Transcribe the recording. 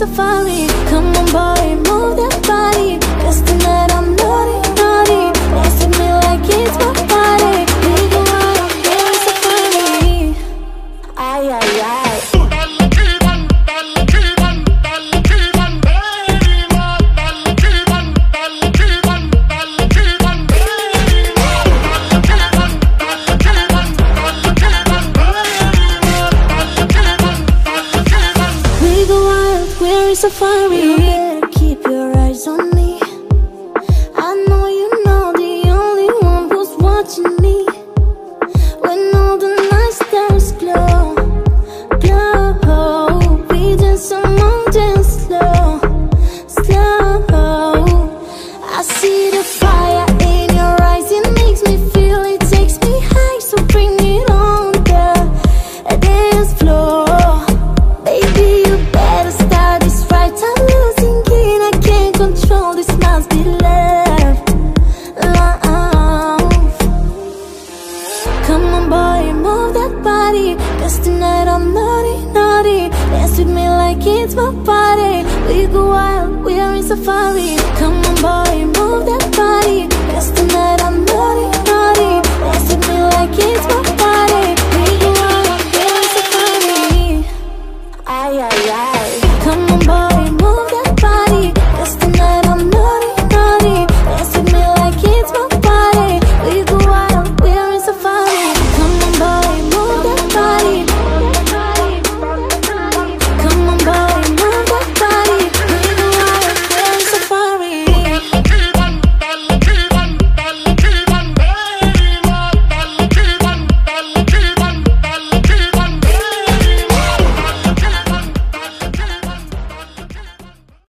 safari. Come on boy, move that body. 'Cause tonight I'm naughty, naughty. Dance with me like it's my party. We go out, we're in safari. Ay, ay, ay. Safari, you better keep your eyes on me. I know you know the only one who's watching me. When all the night stars glow, glow, we dance among dance slow, slow. I see the fire in your eyes, it makes me feel, it takes me high. So bring it on the dance floor. Baby, you better start this right. I'm losing it, I can't control, this must be love, love. Come on boy, move that body. 'Cause tonight I'm naughty, naughty. Dance with me like it's my party. We go wild, we are in safari. Come on boy, move that body. 'Cause tonight I'm naughty, naughty. Dance with me like it's my